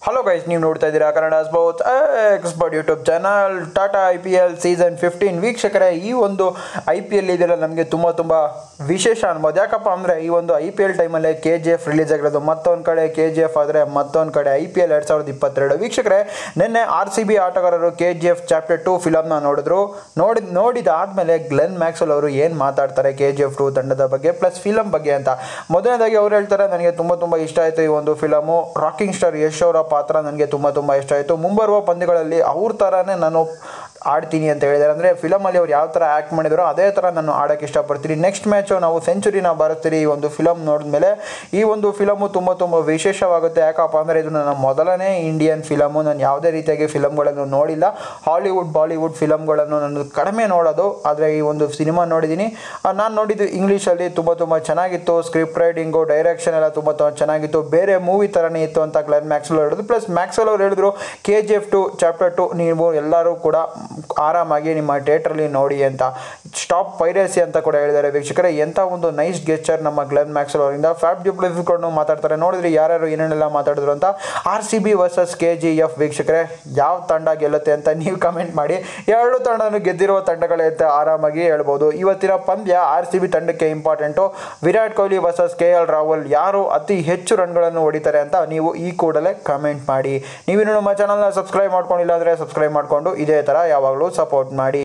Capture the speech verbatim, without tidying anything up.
Hello guys, ನೀವು ನೋಡ್ತಾ ಇದ್ದೀರಾ Kannada sports expert YouTube channel. Tata I P L season fifteen ವೀಕ್ಷಕರೇ, ಈ ಒಂದು ಐ ಪಿ ಎಲ್ ಇದೆಲ್ಲ ನಮಗೆ ತುಂಬ ತುಂಬ ವಿಶೇಷ ಅನ್ಬೋದು. ಯಾಕಪ್ಪ ಅಂದರೆ ಈ ಒಂದು ಐ ಪಿ ಎಲ್ ಟೈಮಲ್ಲೇ ಕೆ ಜಿ ಎಫ್ ರಿಲೀಸ್ ಆಗಿರೋದು. ಮತ್ತೊಂದು ಕಡೆ ಕೆ ಜಿ ಎಫ್ ಆದರೆ ಮತ್ತೊಂದು ಕಡೆ ಐ ಪಿ ಎಲ್ ಎರಡು ಸಾವಿರದ ಇಪ್ಪತ್ತೆರಡು. ವೀಕ್ಷಕರೇ, ನಿನ್ನೆ ಆರ್ ಸಿ ಬಿ ಆಟಗಾರರು K G F chapter two ಫಿಲಮ್ನ ನೋಡಿದ್ರು. ನೋಡಿ ನೋಡಿದಾದ್ಮೇಲೆ ಗ್ಲೆನ್ ಮ್ಯಾಕ್ಸ್ವೆಲ್ ಅವರು ಏನು ಮಾತಾಡ್ತಾರೆ ಕೆ ಜಿ ಎಫ್ ಟು ತಂಡದ ಬಗ್ಗೆ ಪ್ಲಸ್ ಫಿಲಮ್ ಬಗ್ಗೆ ಅಂತ. ಮೊದಲನೇದಾಗಿ ಅವ್ರು ಹೇಳ್ತಾರೆ, ನನಗೆ ತುಂಬ ತುಂಬ ಇಷ್ಟ ಆಯಿತು ಈ ಒಂದು ಫಿಲಮು. ರಾಕಿಂಗ್ ಸ್ಟಾರ್ ಯಶ್ ಅವರ ಪಾತ್ರ ನನಗೆ ತುಂಬ ತುಂಬ ಇಷ್ಟ ಆಯಿತು. ಮುಂಬರುವ ಪಂದ್ಯಗಳಲ್ಲಿ ಅವ್ರ ಥರನೇ ನಾನು ಆಡ್ತೀನಿ ಅಂತ ಹೇಳಿದ್ದಾರೆ. ಅಂದರೆ ಫಿಲಮಲ್ಲಿ ಅವ್ರು ಯಾವ ಥರ ಆ್ಯಕ್ಟ್ ಮಾಡಿದಾರೋ ಅದೇ ಥರ ನಾನು ಆಡೋಕ್ಕೆ ಇಷ್ಟಪಡ್ತೀನಿ. ನೆಕ್ಸ್ಟ್ ಮ್ಯಾಚು ನಾವು ಸೆಂಚುರಿನ ಬಾರಿಸ್ತೀರಿ ಈ ಒಂದು ಫಿಲಮ್ ನೋಡಿದ್ಮೇಲೆ. ಈ ಒಂದು ಫಿಲಮು ತುಂಬ ತುಂಬ ವಿಶೇಷವಾಗುತ್ತೆ. ಯಾಕಪ್ಪ ಅಂದರೆ ಇದು ನನ್ನ ಮೊದಲನೇ ಇಂಡಿಯನ್ ಫಿಲಮು. ನಾನು ಯಾವುದೇ ರೀತಿಯಾಗಿ ಫಿಲಮ್ಗಳನ್ನು ನೋಡಿಲ್ಲ. ಹಾಲಿವುಡ್ ಬಾಲಿವುಡ್ ಫಿಲಮ್ಗಳನ್ನು ನಾನು ಕಡಿಮೆ ನೋಡೋದು, ಆದರೆ ಈ ಒಂದು ಸಿನಿಮಾ ನೋಡಿದ್ದೀನಿ. ನಾನು ನೋಡಿದ್ದು ಇಂಗ್ಲೀಷಲ್ಲಿ ತುಂಬ ತುಂಬ ಚೆನ್ನಾಗಿತ್ತು. ಸ್ಕ್ರಿಪ್ಟ್ ರೈಟಿಂಗು, ಡೈರೆಕ್ಷನ್ ಎಲ್ಲ ತುಂಬ ತುಂಬ ಚೆನ್ನಾಗಿತ್ತು. ಬೇರೆ ಮೂವಿ ಥರನೇ ಇತ್ತು ಅಂತ ಗ್ಲೆನ್ ಮ್ಯಾಕ್ಸ್ವೆಲ್ ಹೇಳಿದ್ರು. ಪ್ಲಸ್ ಮ್ಯಾಕ್ಸ್ವೆಲ್ ಅವ್ರು ಹೇಳಿದ್ರು, K G F two chapter two ನೀವು ಎಲ್ಲರೂ ಕೂಡ ಆರಾಮಾಗಿ ನಿಮ್ಮ ಥಿಯೇಟ್ರಲ್ಲಿ ನೋಡಿ ಅಂತ. ಸ್ಟಾಪ್ ಪೈರೇಸಿ ಅಂತ ಕೂಡ ಹೇಳಿದ್ದಾರೆ. ವೀಕ್ಷಕರೇ, ಎಂಥ ಒಂದು ನೈಸ್ ಗೆಸ್ಚರ್ ನಮ್ಮ ಗ್ಲೆನ್ ಮ್ಯಾಕ್ಸ್ವೆಲ್ ಅವರಿಂದ. ಫ್ಯಾಬ್ ಡ್ಯುಪ್ಲೆಸಿಸ್ ಮಾತಾಡ್ತಾರೆ. ನೋಡಿದ್ರೆ ಯಾರ್ಯಾರು ಏನೇನೆಲ್ಲ ಮಾತಾಡಿದ್ರು ಅಂತ. R C B versus K G F. ವೀಕ್ಷಕರೇ, ಯಾವ ತಂಡ ಗೆಲ್ಲುತ್ತೆ ಅಂತ ನೀವು ಕಮೆಂಟ್ ಮಾಡಿ. ಎರಡು ತಂಡನೂ ಗೆದ್ದಿರುವ ತಂಡಗಳೇ ಅಂತ ಆರಾಮಾಗಿ ಹೇಳ್ಬೋದು. ಇವತ್ತಿನ ಪಂದ್ಯ ಆರ್ ಸಿ ಬಿ ತಂಡಕ್ಕೆ important. Virat Kohli versus K L Rahul, ಯಾರು ಅತಿ ಹೆಚ್ಚು ರನ್ಗಳನ್ನು ಹೊಡಿತಾರೆ ಅಂತ ನೀವು ಈ ಕೂಡಲೇ ಕಮೆಂಟ್ ಮಾಡಿ. ನೀವಿನ್ನು ನಮ್ಮ ಚಾನಲ್ನ ಸಬ್ಸ್ಕ್ರೈಬ್ ಮಾಡ್ಕೊಂಡಿಲ್ಲ ಅಂದರೆ ಸಬ್ಸ್ಕ್ರೈಬ್ ಮಾಡಿಕೊಂಡು ಇದೇ ಥರ ಯಾವಾಗಲೂ ಸಪೋರ್ಟ್ ಮಾಡಿ.